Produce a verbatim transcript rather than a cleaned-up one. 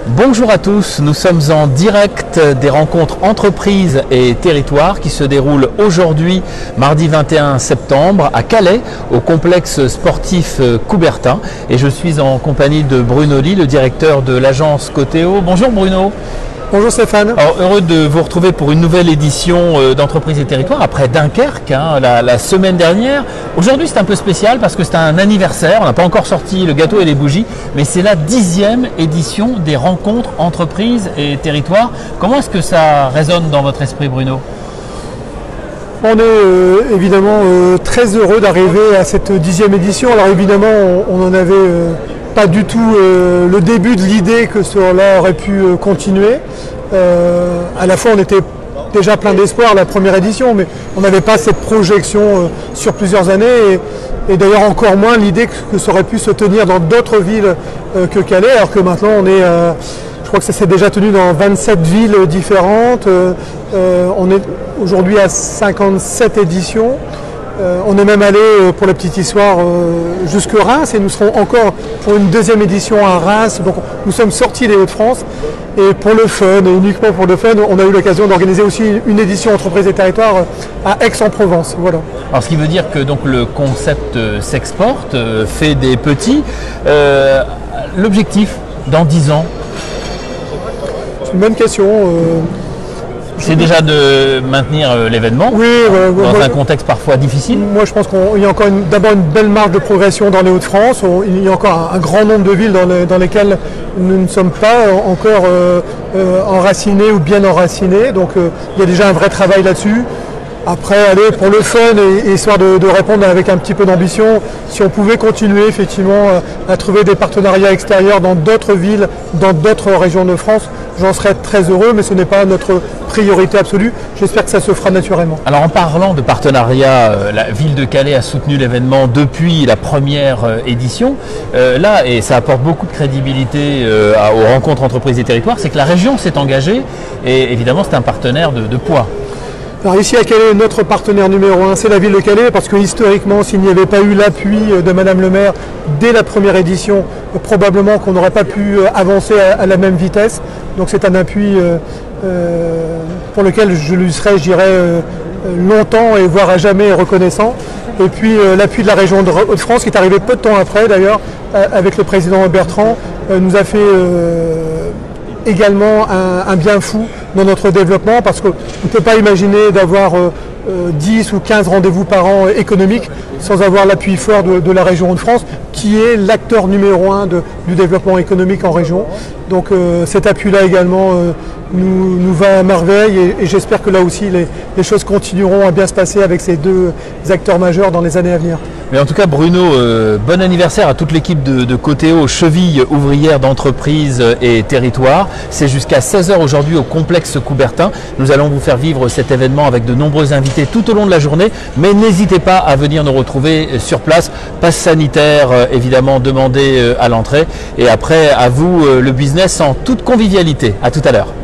Bonjour à tous, nous sommes en direct des rencontres entreprises et territoires qui se déroulent aujourd'hui, mardi vingt et un septembre, à Calais, au complexe sportif Coubertin. Et je suis en compagnie de Bruno Lee, le directeur de l'agence Coteo. Bonjour Bruno. Bonjour Stéphane. Alors, heureux de vous retrouver pour une nouvelle édition d'Entreprise et Territoire après Dunkerque, hein, la, la semaine dernière. Aujourd'hui c'est un peu spécial parce que c'est un anniversaire, on n'a pas encore sorti le gâteau et les bougies, mais c'est la dixième édition des rencontres Entreprises et Territoires. Comment est-ce que ça résonne dans votre esprit, Bruno ? On est euh, évidemment euh, très heureux d'arriver à cette dixième édition. Alors évidemment on, on en avait euh, pas du tout euh, le début de l'idée que cela aurait pu euh, continuer. Euh, à la fois on était déjà plein d'espoir la première édition, mais on n'avait pas cette projection euh, sur plusieurs années et, et d'ailleurs encore moins l'idée que, que ça aurait pu se tenir dans d'autres villes euh, que Calais, alors que maintenant on est, euh, je crois que ça s'est déjà tenu dans vingt-sept villes différentes. Euh, euh, on est aujourd'hui à cinquante-sept éditions. Euh, on est même allé, euh, pour la petite histoire, euh, jusque Reims et nous serons encore pour une deuxième édition à Reims. Donc nous sommes sortis des Hauts-de-France et pour le fun, et uniquement pour le fun, on a eu l'occasion d'organiser aussi une édition Entreprises et Territoires à Aix-en-Provence. Voilà. Alors ce qui veut dire que donc, le concept euh, s'exporte, euh, fait des petits. Euh, L'objectif dans dix ans, c'est une bonne question. Euh, C'est déjà de maintenir l'événement, oui, ouais, dans moi, un contexte parfois difficile. Moi je pense qu'il y a encore d'abord une belle marge de progression dans les Hauts-de-France. Il y a encore un, un grand nombre de villes dans, les, dans lesquelles nous ne sommes pas encore euh, euh, enracinés ou bien enracinés. Donc euh, il y a déjà un vrai travail là-dessus. Après, allez, pour le fun et, et histoire de, de répondre avec un petit peu d'ambition, si on pouvait continuer effectivement à, à trouver des partenariats extérieurs dans d'autres villes, dans d'autres régions de France, j'en serais très heureux, mais ce n'est pas notre priorité absolue. J'espère que ça se fera naturellement. Alors en parlant de partenariat, euh, la ville de Calais a soutenu l'événement depuis la première euh, édition. Euh, là, et ça apporte beaucoup de crédibilité euh, à, aux rencontres Entreprises et Territoires, c'est que la région s'est engagée et évidemment c'est un partenaire de, de poids. Alors ici à Calais, notre partenaire numéro un, c'est la ville de Calais, parce que historiquement, s'il n'y avait pas eu l'appui de Madame le maire dès la première édition, probablement qu'on n'aurait pas pu avancer à, à la même vitesse. Donc c'est un appui euh, euh, pour lequel je lui serai, je dirais, euh, longtemps et voire à jamais reconnaissant. Et puis euh, l'appui de la région de Hauts-de-France, qui est arrivé peu de temps après d'ailleurs, avec le président Bertrand, euh, nous a fait euh, également un, un bien fou dans notre développement, parce qu'on ne peut pas imaginer d'avoir euh, euh, dix ou quinze rendez-vous par an économiques sans avoir l'appui fort de, de la région Hauts-de-France, qui est l'acteur numéro un de, du développement économique en région. Donc euh, cet appui-là également euh, nous, nous va à merveille et, et j'espère que là aussi les, les choses continueront à bien se passer avec ces deux acteurs majeurs dans les années à venir. Mais en tout cas Bruno, euh, bon anniversaire à toute l'équipe de, de Coteo, cheville ouvrière d'Entreprises et Territoires. C'est jusqu'à seize heures aujourd'hui au complexe Coubertin. Nous allons vous faire vivre cet événement avec de nombreux invités tout au long de la journée, mais n'hésitez pas à venir nous retrouver sur place. Passe sanitaire euh, évidemment demandé euh, à l'entrée et après à vous euh, le business en toute convivialité. À tout à l'heure.